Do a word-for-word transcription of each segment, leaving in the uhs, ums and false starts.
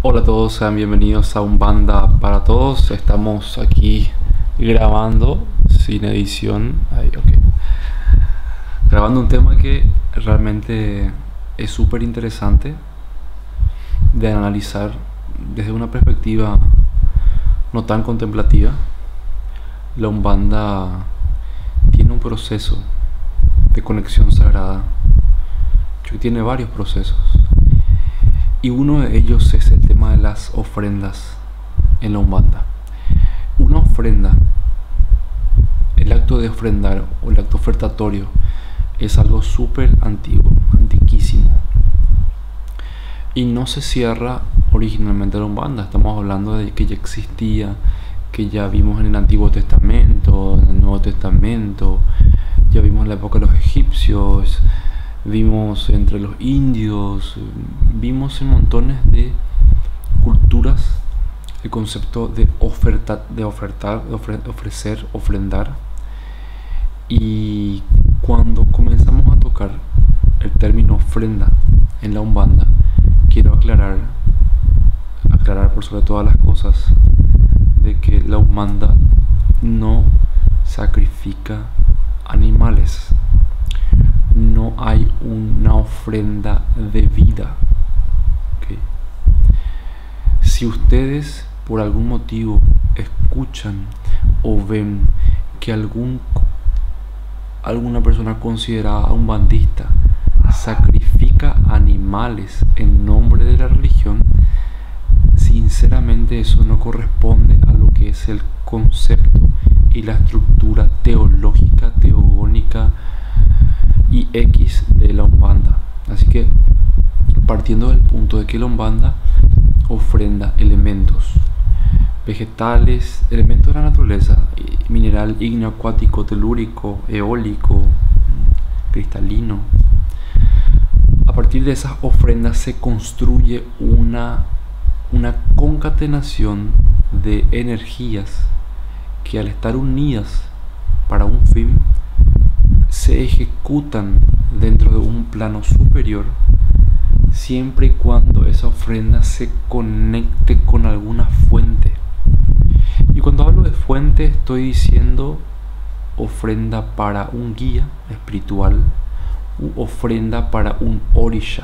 Hola a todos, sean bienvenidos a Umbanda para Todos. Estamos aquí grabando sin edición. Ahí, ok. Grabando un tema que realmente es súper interesante de analizar desde una perspectiva no tan contemplativa. La Umbanda tiene un proceso de conexión sagrada que tiene varios procesos. Y uno de ellos es el tema de las ofrendas en la Umbanda. Una ofrenda, el acto de ofrendar o el acto ofertatorio, es algo súper antiguo, antiquísimo. Y no se cierra originalmente la Umbanda. Estamos hablando de que ya existía, que ya vimos en el Antiguo Testamento, en el Nuevo Testamento, ya vimos en la época de los egipcios, vimos entre los indios, vimos en montones de culturas el concepto de oferta, de ofertar, de ofre, ofrecer, ofrendar. Y cuando comenzamos a tocar el término ofrenda en la Umbanda, quiero aclarar, aclarar por sobre todas las cosas, de que la Umbanda no sacrifica animales. No hay una ofrenda de vida. ¿Okay? Si ustedes por algún motivo escuchan o ven que algún, alguna persona considerada umbandista sacrifica animales en nombre de la religión, sinceramente eso no corresponde a lo que es el concepto y la estructura teológica, teogónica y X de la Umbanda. Así que, partiendo del punto de que la Umbanda ofrenda elementos vegetales, elementos de la naturaleza, mineral, ígneo, acuático, telúrico, eólico, cristalino, a partir de esas ofrendas se construye una, una concatenación de energías que, al estar unidas para un fin, se ejecutan dentro de un plano superior, siempre y cuando esa ofrenda se conecte con alguna fuente. Y cuando hablo de fuente, estoy diciendo ofrenda para un guía espiritual u ofrenda para un orisha.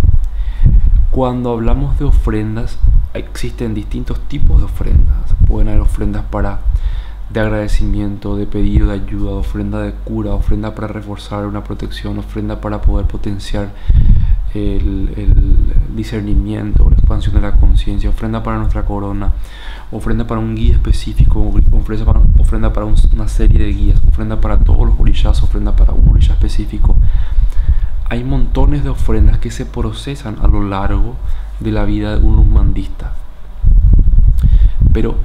Cuando hablamos de ofrendas, existen distintos tipos de ofrendas. Pueden haber ofrendas para de agradecimiento, de pedido de ayuda, ofrenda de cura, ofrenda para reforzar una protección, ofrenda para poder potenciar el, el discernimiento, la expansión de la conciencia, ofrenda para nuestra corona, ofrenda para un guía específico, ofrenda para, ofrenda para un, una serie de guías, ofrenda para todos los orishas, ofrenda para un orisha específico. Hay montones de ofrendas que se procesan a lo largo de la vida de un umbandista. Pero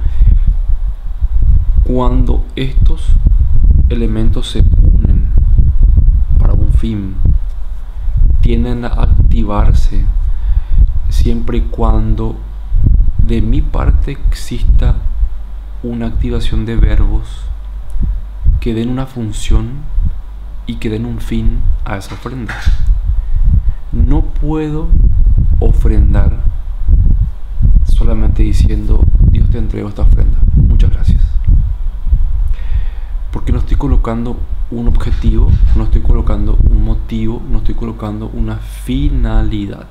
cuando estos elementos se unen para un fin, tienden a activarse siempre y cuando de mi parte exista una activación de verbos que den una función y que den un fin a esa ofrenda. No puedo ofrendar solamente diciendo: Dios, te entrego esta ofrenda, muchas gracias. Porque no estoy colocando un objetivo, no estoy colocando un motivo, no estoy colocando una finalidad.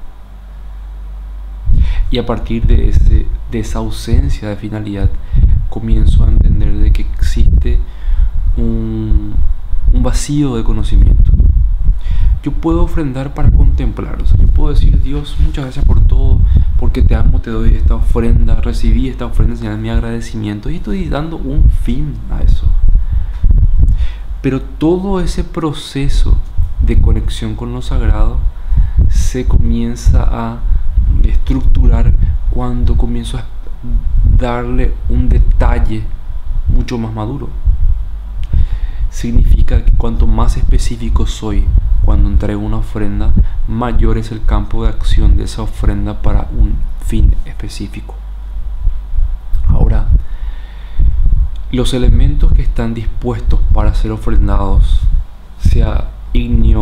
Y a partir de, ese, de esa ausencia de finalidad, comienzo a entender de que existe un, un vacío de conocimiento. Yo puedo ofrendar para contemplar, o sea, yo puedo decir: Dios, muchas gracias por todo, porque te amo, te doy esta ofrenda, recibí esta ofrenda, señal mi agradecimiento, y estoy dando un fin a eso. Pero todo ese proceso de conexión con lo sagrado se comienza a estructurar cuando comienzo a darle un detalle mucho más maduro. Significa que cuanto más específico soy cuando entrego una ofrenda, mayor es el campo de acción de esa ofrenda para un fin específico. Ahora, los elementos que están dispuestos para ser ofrendados, sea ígneo, ígneo, telúrico, eólico, acuático, mineral, cristalino, vegetal,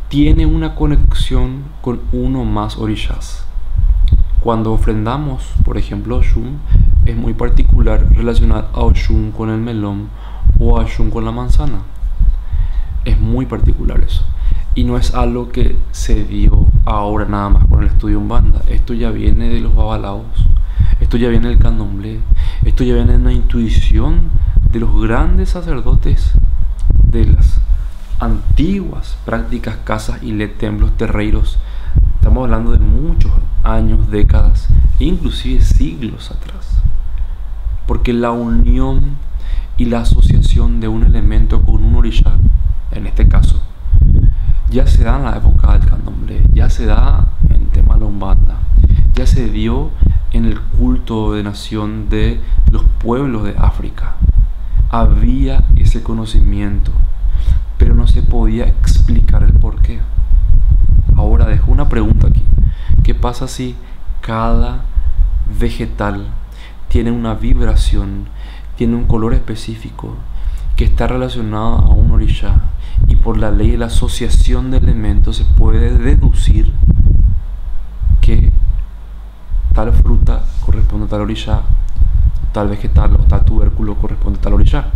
tiene una conexión con uno más orishas. Cuando ofrendamos, por ejemplo, Oshun, es muy particular relacionar a Oshun con el melón o a Oshun con la manzana. Es muy particular eso. Y no es algo que se dio ahora nada más con el estudio Umbanda. Esto ya viene de los babalaos. Esto ya viene del candomblé. Esto ya viene de una intuición de los grandes sacerdotes de las antiguas prácticas casas y le templos terreiros. Estamos hablando de muchos años, décadas, inclusive siglos atrás. Porque la unión y la asociación de un elemento con un orisha, en este caso, ya se da en la época del candomblé, ya se da en el tema de la Umbanda, ya se dio en el culto de nación de los pueblos de África. Había ese conocimiento, pero no se podía explicar el porqué. Ahora dejo una pregunta aquí. ¿Qué pasa si cada vegetal tiene una vibración, tiene un color específico que está relacionado a un orisha, y por la ley de la asociación de elementos se puede deducir que tal fruta corresponde a tal orisha, tal vegetal o tal tubérculo corresponde a tal orisha?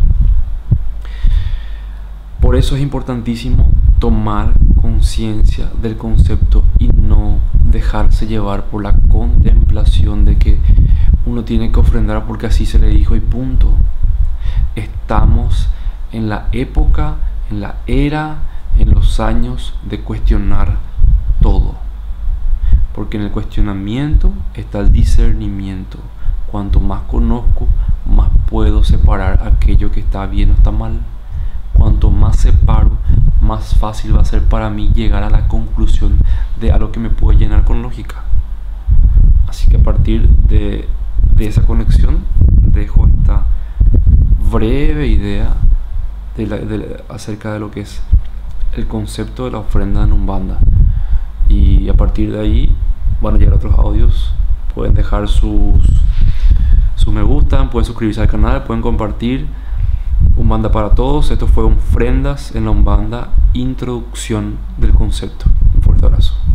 Por eso es importantísimo tomar conciencia del concepto y no dejarse llevar por la contemplación de que uno tiene que ofrendar porque así se le dijo y punto. Estamos en la época, en la era, en los años de cuestionar todo. Porque en el cuestionamiento está el discernimiento. Cuanto más conozco, más puedo separar aquello que está bien o está mal. Cuanto más separo, más fácil va a ser para mí llegar a la conclusión de algo que me puede llenar con lógica. Así que a partir de, de esa conexión, dejo esta breve idea de la, de, acerca de lo que es el concepto de la ofrenda en Umbanda. Y a partir de ahí van a llegar otros audios. Pueden dejar sus, su me gusta, pueden suscribirse al canal, pueden compartir. Umbanda para todos. Esto fue Ofrendas en la Umbanda, introducción del concepto. Un fuerte abrazo.